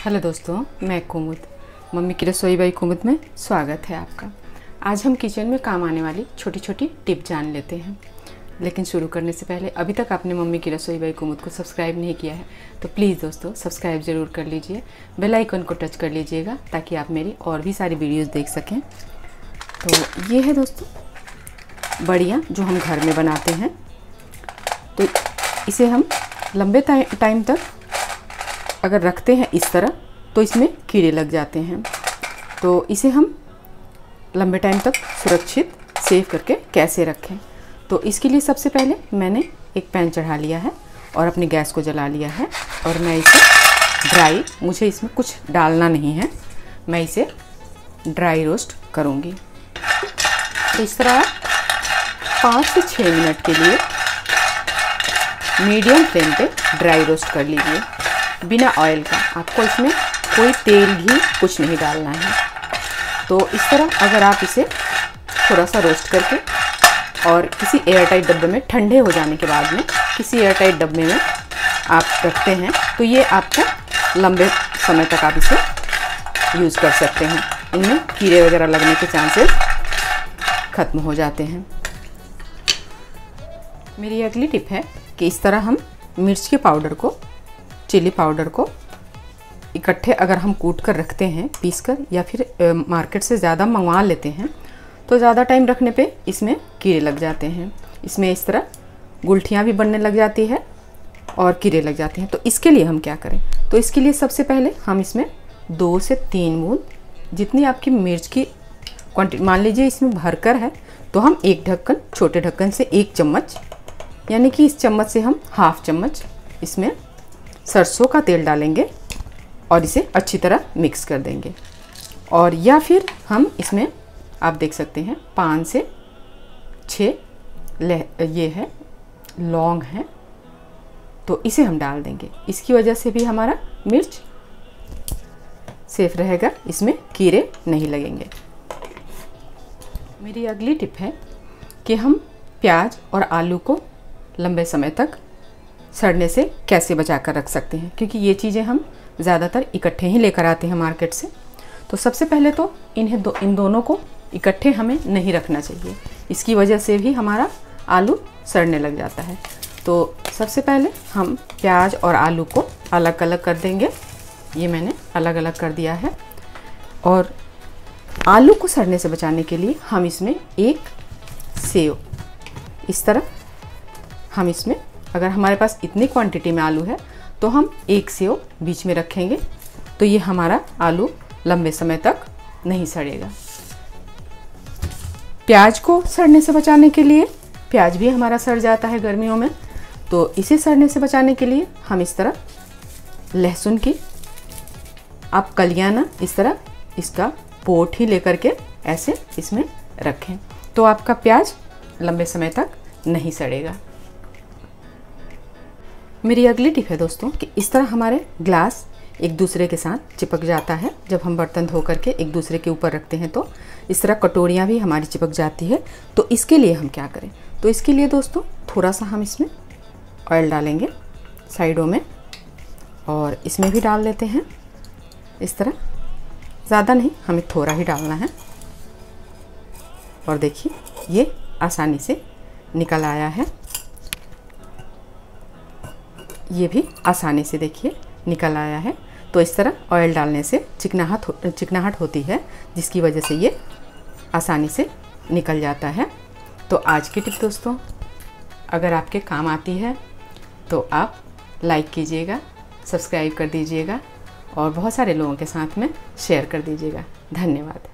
Hello दोस्तों, मैं कुमुद, mummy की रसोई बाई कुमुद में स्वागत है आपका। आज हम किचन में काम आने वाली छोटी छोटी टिप जान लेते हैं। लेकिन शुरू करने से पहले अभी तक आपने मम्मी की रसोई बाई कुमुद को सब्सक्राइब नहीं किया है तो प्लीज़ दोस्तों सब्सक्राइब ज़रूर कर लीजिए, बेल आइकन को टच कर लीजिएगा ताकि आप मेरी और भी सारी वीडियोज़ देख सकें। तो ये है दोस्तों बड़ियाँ जो हम घर में बनाते हैं। तो इसे हम लंबे टाइम तक अगर रखते हैं इस तरह तो इसमें कीड़े लग जाते हैं। तो इसे हम लंबे टाइम तक सुरक्षित सेव करके कैसे रखें, तो इसके लिए सबसे पहले मैंने एक पैन चढ़ा लिया है और अपने गैस को जला लिया है और मैं इसे मुझे इसमें कुछ डालना नहीं है, मैं इसे ड्राई रोस्ट करूँगी। तो इस तरह 5 से 6 मिनट के लिए मीडियम फ्लेम पे ड्राई रोस्ट कर लीजिए बिना ऑयल का। आपको इसमें कोई तेल घी कुछ नहीं डालना है। तो इस तरह अगर आप इसे थोड़ा सा रोस्ट करके और किसी एयर टाइट डब्बे में ठंडे हो जाने के बाद में किसी एयर टाइट डब्बे में आप रखते हैं तो ये आपको लंबे समय तक आप इसे यूज़ कर सकते हैं। इनमें कीड़े वगैरह लगने के चांसेस ख़त्म हो जाते हैं। मेरी अगली टिप है कि इस तरह हम मिर्च के पाउडर को, चिली पाउडर को इकट्ठे अगर हम कूट कर रखते हैं पीसकर या फिर मार्केट से ज़्यादा मंगवा लेते हैं तो ज़्यादा टाइम रखने पे इसमें कीड़े लग जाते हैं। इसमें इस तरह गुलठियाँ भी बनने लग जाती है और कीड़े लग जाते हैं। तो इसके लिए हम क्या करें, तो इसके लिए सबसे पहले हम इसमें 2 से 3 बूंद जितनी आपकी मिर्च की क्वांटिटी, मान लीजिए इसमें भरकर है तो हम एक ढक्कन, छोटे ढक्कन से 1 चम्मच, यानी कि इस चम्मच से हम ½ चम्मच इसमें सरसों का तेल डालेंगे और इसे अच्छी तरह मिक्स कर देंगे। और या फिर हम इसमें आप देख सकते हैं 5 से 6 ये है लौंग है, तो इसे हम डाल देंगे। इसकी वजह से भी हमारा मिर्च सेफ रहेगा, इसमें कीड़े नहीं लगेंगे। मेरी अगली टिप है कि हम प्याज और आलू को लंबे समय तक सड़ने से कैसे बचा कर रख सकते हैं, क्योंकि ये चीज़ें हम ज़्यादातर इकट्ठे ही लेकर आते हैं मार्केट से। तो सबसे पहले तो इन दोनों को इकट्ठे हमें नहीं रखना चाहिए, इसकी वजह से भी हमारा आलू सड़ने लग जाता है। तो सबसे पहले हम प्याज और आलू को अलग अलग कर देंगे। ये मैंने अलग अलग कर दिया है। और आलू को सड़ने से बचाने के लिए हम इसमें एक सेव, इस तरह हम इसमें, अगर हमारे पास इतनी क्वांटिटी में आलू है तो हम एक सेव बीच में रखेंगे, तो ये हमारा आलू लंबे समय तक नहीं सड़ेगा। प्याज को सड़ने से बचाने के लिए, प्याज भी हमारा सड़ जाता है गर्मियों में, तो इसे सड़ने से बचाने के लिए हम इस तरह लहसुन की आप कलियां ना इस तरह इसका पोट ही लेकर के ऐसे इसमें रखें, तो आपका प्याज लंबे समय तक नहीं सड़ेगा। मेरी अगली टिप है दोस्तों कि इस तरह हमारे ग्लास एक दूसरे के साथ चिपक जाता है। जब हम बर्तन धो करके एक दूसरे के ऊपर रखते हैं तो इस तरह कटोरियाँ भी हमारी चिपक जाती है। तो इसके लिए हम क्या करें, तो इसके लिए दोस्तों थोड़ा सा हम इसमें ऑयल डालेंगे साइडों में और इसमें भी डाल लेते हैं इस तरह, ज़्यादा नहीं, हमें थोड़ा ही डालना है। और देखिए ये आसानी से निकल आया है, ये भी आसानी से देखिए निकल आया है। तो इस तरह ऑयल डालने से चिकनाहट होती है, जिसकी वजह से ये आसानी से निकल जाता है। तो आज की टिप दोस्तों अगर आपके काम आती है तो आप लाइक कीजिएगा, सब्सक्राइब कर दीजिएगा और बहुत सारे लोगों के साथ में शेयर कर दीजिएगा। धन्यवाद।